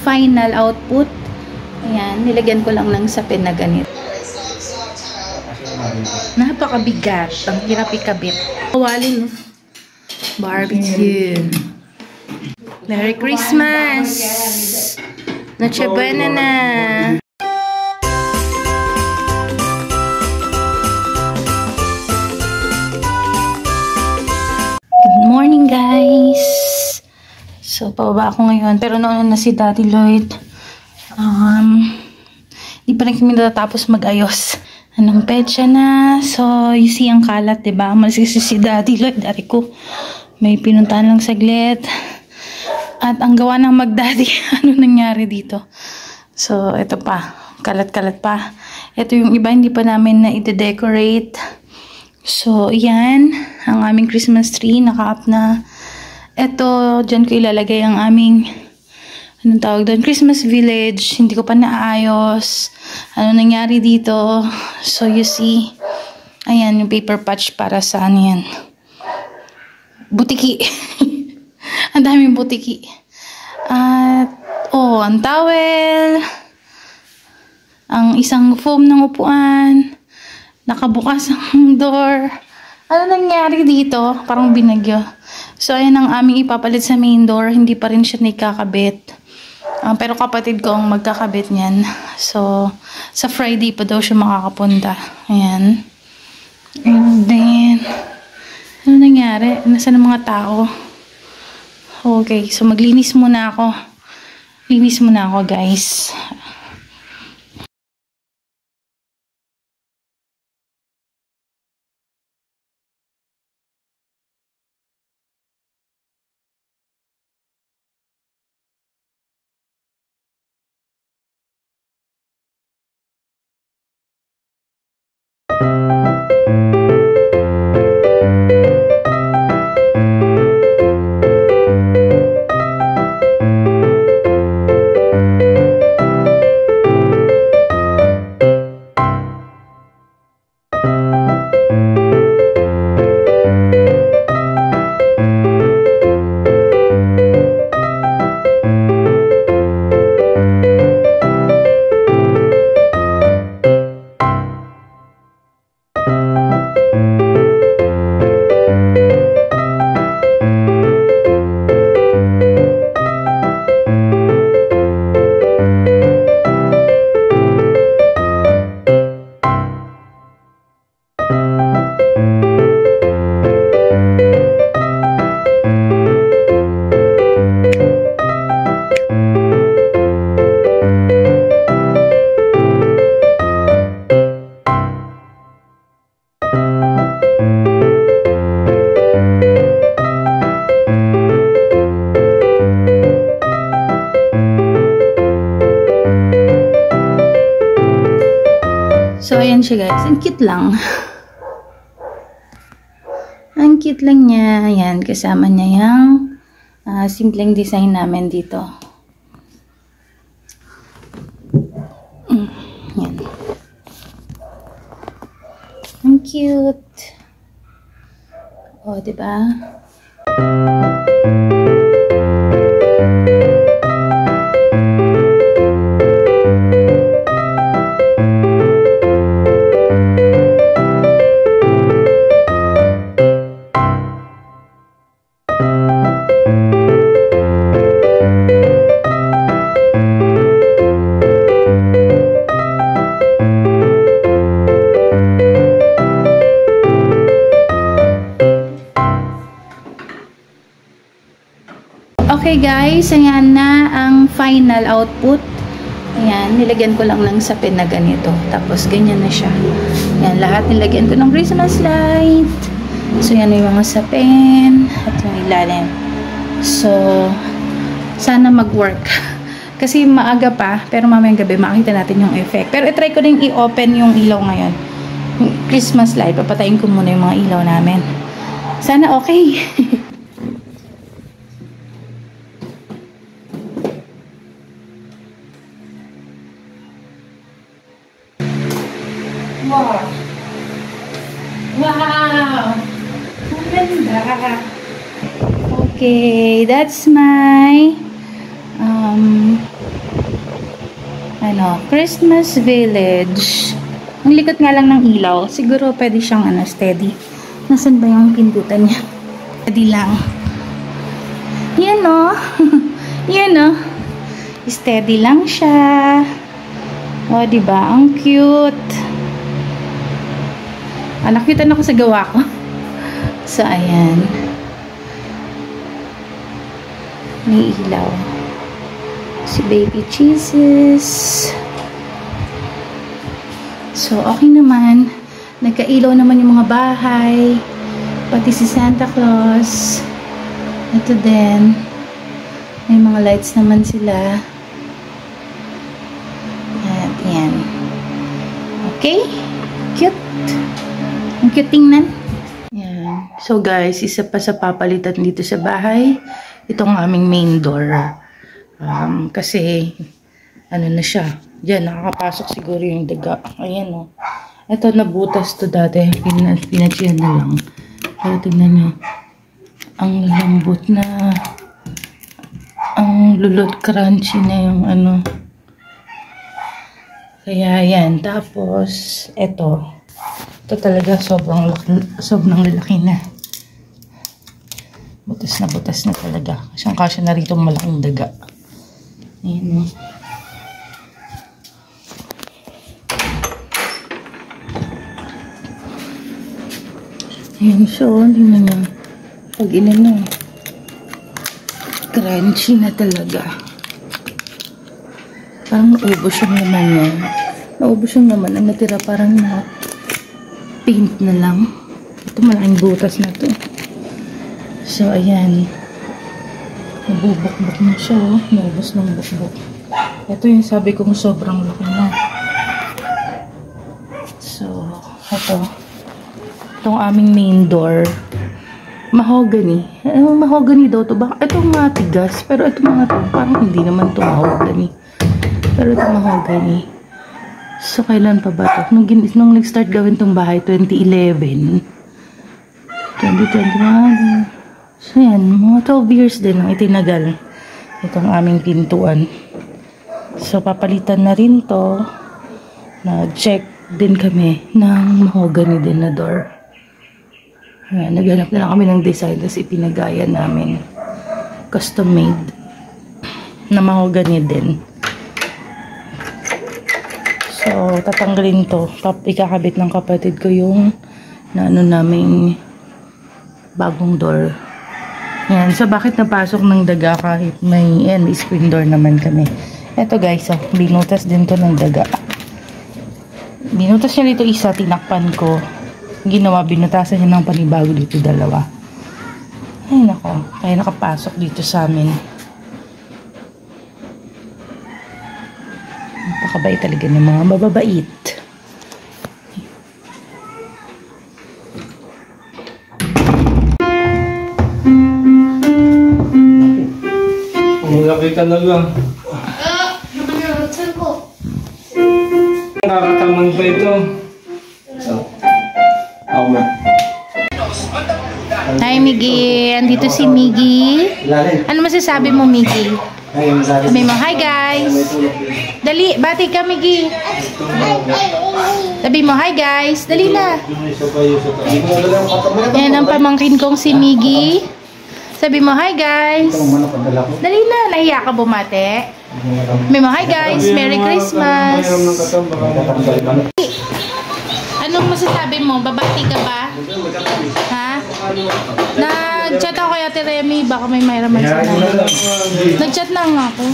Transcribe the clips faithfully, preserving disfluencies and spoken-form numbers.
final output. Ayan, nilagyan ko lang ng sapin na ganito. Napakabigat. Ang hirap ikabit. Kawalin. Barbecue. Merry Christmas! Noche Buena na! Good morning, guys! So, pababa ako ngayon. Pero noon na si Daddy Lloyd. Um, di pa rin kami natatapos mag-ayos. Anong petsa na? So, you see ang kalat, diba? Umalis kasi si Daddy Lloyd. Dari ko, may pinuntahan lang saglit. At ang gawa ng mag-daddy, ano nangyari dito? So, ito pa. Kalat-kalat pa. Ito yung iba, hindi pa namin na i-decorate. So, yan. Ang aming Christmas tree, naka-up na. Ito, dyan ko ilalagay ang aming, anong tawag doon? Christmas village. Hindi ko pa naayos. Ano nangyari dito? So, you see. Ayan, yung paper patch para sa ano yan. Butiki. Ang daming butiki. At, oh, ang towel. Ang isang foam ng upuan. Nakabukas ang door. Ano nangyari dito? Parang binagyo. So, ayan ang aming ipapalit sa main door. Hindi pa rin siya nakakabit. Um, pero kapatid ko ang magkakabit niyan. So, sa Friday pa daw siya makakapunta. Ayan. And then, ano nangyari? Nasaan ang mga tao? Okay, so maglinis muna ako. Linis muna ako, guys. So, ayan siya, guys. Ang cute lang. Ang cute lang niya. Ayan, kasama niya yung uh, simpleng design namin dito. Mm, yan. Ang cute. O, diba? Okay guys, ayan na ang final output. Ayan, nilagyan ko lang ng sapin na ganito. Tapos ganyan na siya. Ayan, lahat nilagyan ko ng Christmas light. So yan yung mga sapin at yung ilalim. So, sana mag-work. Kasi maaga pa, pero mamayang gabi makita natin yung effect. Pero itry ko rin i-open yung ilaw ngayon. Yung Christmas light, papatayin ko muna yung mga ilaw namin. Sana okay. Wow! Wow! Ang ganda! Okay, that's my um, ano, Christmas Village. Ang likot nga lang ng ilaw. Siguro pwede siyang ano, steady. Nasaan ba yung pindutan niya? Steady lang. Yan o. Yan o. Steady lang siya. O, diba? Ang cute. Ah, nakita na ko sa gawa ko. So, ayan. May ilaw. Si baby Jesus. So, okay naman. Nagkailaw naman yung mga bahay. Pati si Santa Claus. Ito din. May mga lights naman sila. At yan. Okay? Cute. Ang cute tingnan. Yan. So guys, isa pa sa papalitan dito sa bahay. Itong aming main door. Um, kasi, ano na siya. Diyan, nakakapasok siguro yung daga. Ayan o. Oh. Ito, nabutas to dati. Pinachiyan na lang. Pero tingnan nyo. Ang lambot na. Ang lulot crunchy na yung ano. Kaya yan. Tapos, ito. Ito talaga sobrang laki, sobrang lalaki na. Butas na butas na talaga. Kasang kasya na rito malaking daga. Ayan o. Ayan siya o. Tingnan nyo. Pag inano. Crunchy na talaga. Parang naubos yung naman yan. Naubos yung naman. Ang natira parang na paint na lang. Ito malaking butas na to. So, ayan. Nabubukbuk na siya, oh. Naubos ng bukbuk. Ito yung sabi kong sobrang laki na. So, ito. Itong aming main door. Mahogany. Eh, mahogany daw to. Baka itong matigas. Pero ito mga to, parang hindi naman to mahogany. Pero ito mahogany. So, kailan pa ba to? Nung, nung nag-start gawin tong bahay, twenty eleven. twenty twenty-one. So, yan. Mga twelve years din ang itinagal. Itong aming pintuan. So, papalitan na rin to. Nag-check din kami ng mahogany din na door. Ayan, naghanap na lang kami ng design. Tapos ipinagaya namin. Custom made. Na mahogany din. So, tatanggalin to. Ikakabit ng kapatid ko yung na ano namin bagong door. Yan. So, bakit napasok ng daga kahit may yan, screen door naman kami. Eto guys, oh, binutas din to ng daga. Binutas niya dito isa, tinakpan ko. Ginawa, binutasan niya ng panibago dito dalawa. Ay nako, kaya nakapasok dito sa amin. Napakabait talaga ng mga mababait. Malaki ka na lang. Nakakatamang pa ito. Ako na. Hi Miggy, andito si Miggy. Ano masasabi mo Miggy? Sabi mo, hi guys. Dali, bati ka Miggy. Sabi mo, hi guys. Dali na. Yan ang pamangkin kong si Miggy. Sabi mo, hi guys. Dali na, nahiya ka bumate. Sabi mo, hi guys, Merry Christmas. Anong masasabi mo? Babati ka ba? Ha? Nag-chat ako kay Ate Remy, baka may mayroon sa namin. Nag-chat na nga ako.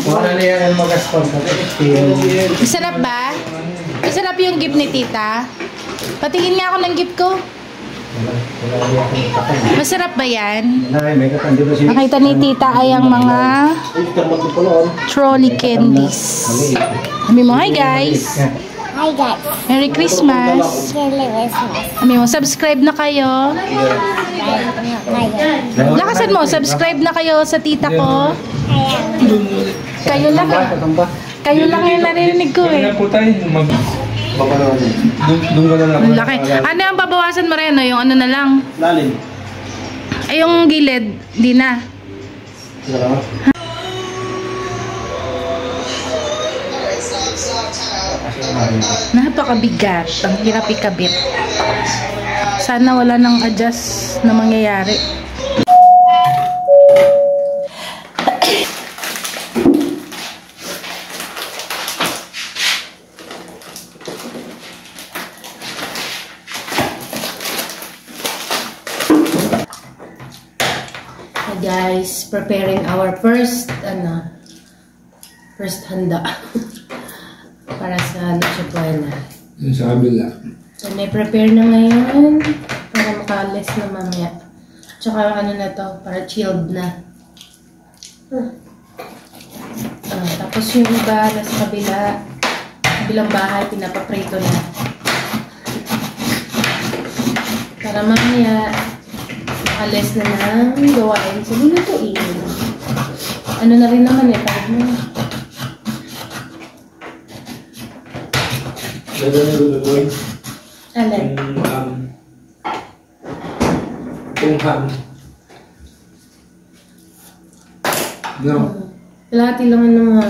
Masarap ba? Masarap yung gift ni tita? Patingin nga ako ng gift ko. Masarap ba yan? Nakita ni tita ay ang mga trolley candies. Sabi mo, hi guys. Hi guys. Merry Christmas. Merry Christmas. Sabi mo, subscribe na kayo. Lakasan mo, subscribe na kayo sa tita ko. Kayo lang eh. Kayo lang yung narinig ko eh. Kaya po tayo. Doon ka na lang. Ang laki. Ano yung babawasan mo rin? Yung ano na lang? Lalim. Ay, yung gilid. Di na. Salamat. Napakabigat. Ang hirap ikabit. Sana wala nang adjust na mangyayari. Hey guys, preparing our first ano first handa para sa Noche Buena. Yung sa kabila. So, may prepare na ngayon para makalis na mamaya. Tsaka ano na to, para chilled na. Uh, tapos yung iba nasa kabila, kabilang bahay, pinapaprito na. Para mamaya, makalis na ng gawain sa lulutuin. Ano na rin naman eh, parang Ganda na lulutuin. alin? Yung, um, yung ham. No. Kalahati lang ng mga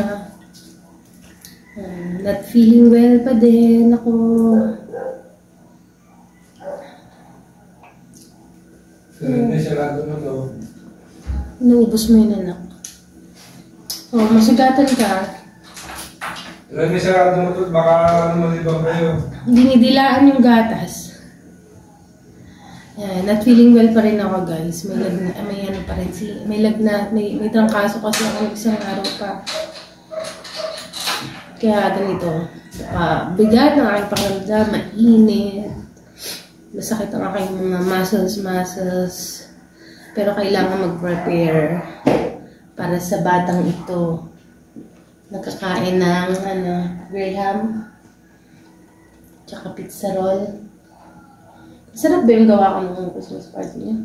uh, not feeling well pa din ako. So, may sarado na to. Naubos mo yun, anak. Oh, masugatan ka. Alam, may sarado na to. Baka ano malibang kayo. Dinidilaan yung gatas. Yan, not feeling well pa rin ako, guys. May lagna, may ano pa rin. May lagna, may, may trangkaso kasi ako isang araw pa. Kaya ganito. Uh, bigat ng aking pakiramdam, mainit. Masakit ang aking mga muscles, muscles. Pero kailangan mag-prepare para sa batang ito. Nakakain ng ano, graham. Tsaka pizza roll. Sarap ba yung gawa ko ng Christmas party niya?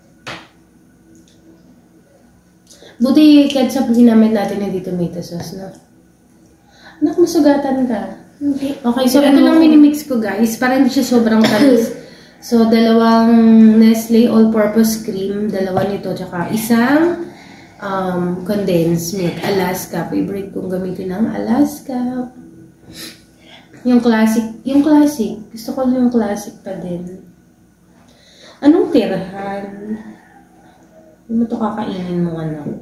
Buti ketchup ginamit natin hindi tomato sauce, no? Anak, masugatan ka. Okay, okay, so ito lang minimix ko, guys. Para hindi siya sobrang tamis. So, dalawang Nestle all-purpose cream. Dalawa nito. Tsaka isang um, condensed milk. Alaska. Favorite kong gamitin ng Alaska. Yung classic. Yung classic. Gusto ko yung classic pa din. Anong tirahan? Hindi mo ito kakainin mo, anak.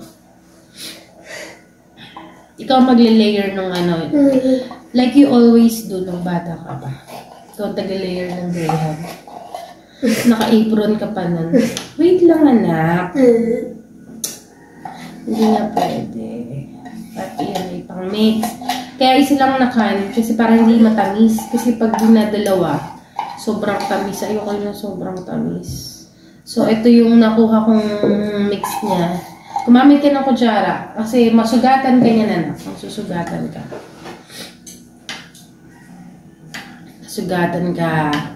Ikaw magle-layer ng ano. Like you always do nung bata ka pa. Ikaw taga-layer ng graham. Naka-apron ka pa nun. Wait lang, anak. Hindi na pwede. At yan ay pang-mix. Kaya isa lang na can, kasi parang hindi matamis. Kasi pag dinadalawa, sobrang tamis. Ayoko yung sobrang tamis. So, ito yung nakuha kong mix niya. Kumamit ka ng kutsara. Kasi masugatan ka niya, anak. Masusugatan ka. Masugatan ka.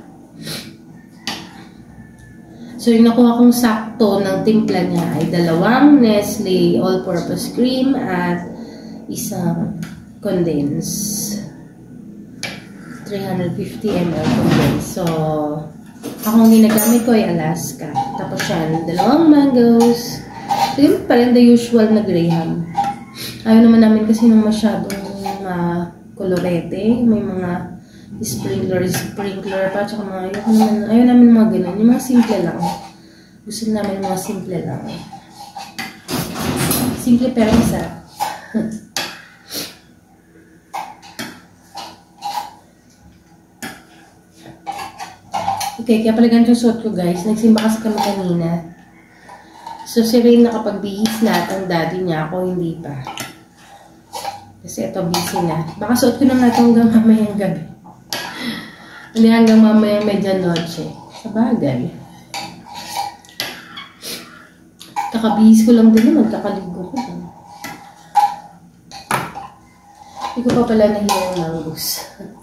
So, yung nakuha kong sakto ng timpla niya ay dalawang Nestle all-purpose cream at isang condensed. three hundred fifty milliliters condensed. So, akong ginagamit ko ay Alaska. Tapos yan, dalawang mangoes. So, yun pa rin the usual na graham. Ayaw naman namin kasi nung masyadong uh, kolorete. May mga sprinkler, sprinkler pa, tsaka mga, ayaw naman, ayaw namin mga ganun. Yung mga simple lang. Gusto namin mga simple lang. Simple pero masarap. Okay, kaya pala ganito suot ko, guys. Nagsimba kasi kami kanina. So, si Rain nakapagbihis na at ang daddy niya, ako hindi pa. Kasi ito busy na. Baka suot ko na nga ito hanggang mamayang gabi. Hindi hanggang mamayang medianoche. Sa bagay. Kakabihis ko lang din naman. Kakaligo ko lang. Hindi ko pa pala nahihirang mangus.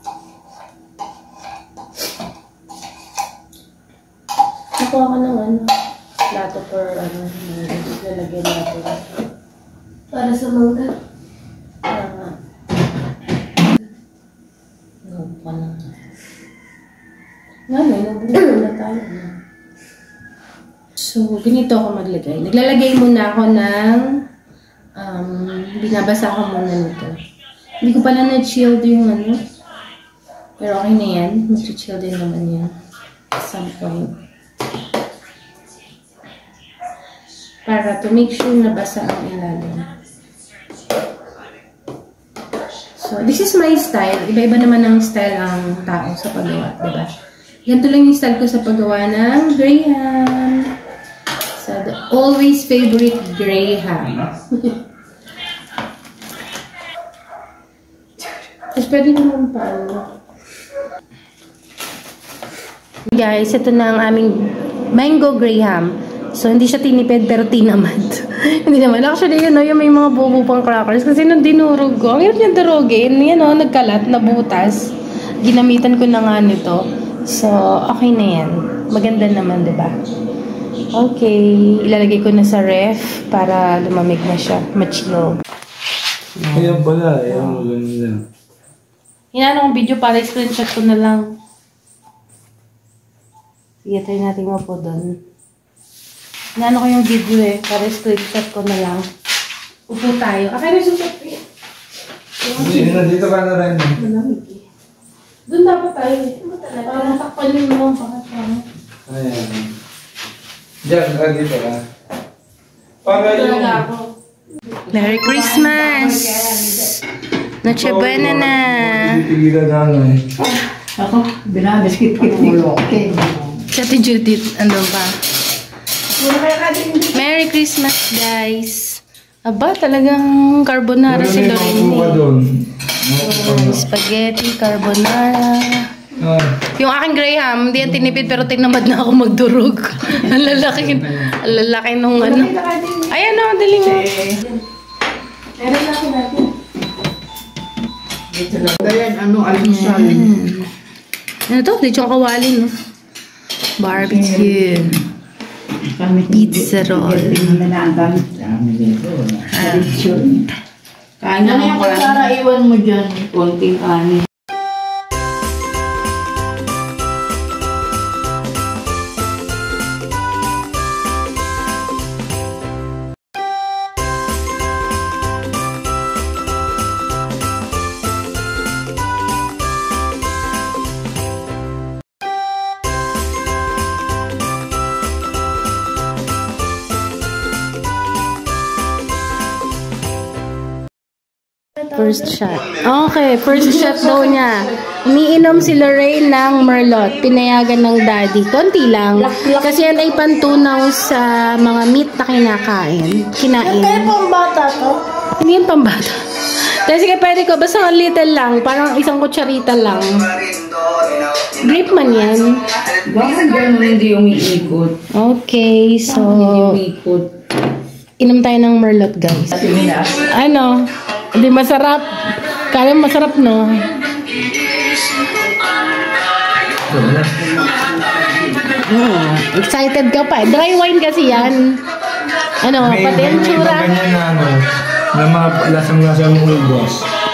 Nakuha ka ng ano. Plato for ano. Lalagyan natin. Para sa mangga. Uh, no, pa na. Nga na, inubuhin na tayo. So, ganito ako maglagay. Naglalagay muna ako ng um, binabasa ko muna nito. Hindi ko pala na-chilled yung ano. Pero okay na yan. Mag-chill din naman yan. At some point. Para to make sure na basa ang ilalim. So, this is my style. Iba-iba naman ang style ang tao sa paggawa, diba? Ganito lang yung style ko sa paggawa ng Graham. So, the always favorite Graham. Tapos pwede naman pa. Guys, ito na ang aming mango Graham. So, hindi siya tinipid pero tinamad. Hindi naman. Actually, yun, no, yung may mga bubo pang crackers. Kasi nung dinurog ko, ang hirap niyang durugin. Yan, no, nagkalat, nabutas. Ginamitan ko na nga nito. So, okay na yan. Maganda naman, diba? Okay. Ilalagay ko na sa ref para lumamig na siya. Ma-chill. Ayan pala. Ayan mo ganun. Hinanong video para screenshot ko na lang. Sige, try natin mapo doon. Hinanong ko yung video eh. Para screenshot ko na lang. Upo tayo. Akay na susot eh. Hindi, dito ka na rin. Malamig eh. Doon dapat tayo eh. Para matakpan yung mga pakatang. Ayan. Diyan, ka dito ka. Para yung... Merry Christmas! Noche buena na! Titigilan na ano eh. Ako, binabiskit-kit ulo. Okay. Si Ate Judith, andun pa. Merry Christmas, guys! Aba, talagang carbonara si Lorraine. Ano doon? Oh, spaghetti, carbonara. Ah. Yung aking Graham, hindi yan tinipid pero tinamad na ako magdurog. Ang lalaki, ang lalaki nung ano. Ayan o, dali mo. Meron na ako natin. Dito lang. Ganyan, ano, almusal. Ano to? Lechong kawali, no? Barbecue. Pizza roll. Kain na lang ko. Para iwan mo dyan. Konting kanin. First shot. Okay, first shot daw niya. Umiinom si Lorraine ng Merlot. Pinayagan ng daddy. Konti lang. Kasi yan ay pantunaw sa mga meat na kinakain. Kinain. Kaya pambata to? Hindi yan pambata. Kasi sige, pwede ko. Basta ang little lang. Parang isang kutsarita lang. Grape man yan. Bakit gano'n hindi umiikot? Okay, so... Hindi umiikot. Inom tayo ng Merlot, guys. Ano? Hindi masarap. Kaya masarap, no? Hmm, excited ka pa. Dry wine kasi yan. Ano, May pati ang may tsura. iba ganyan na ano, na mga lasang-lasang ubos.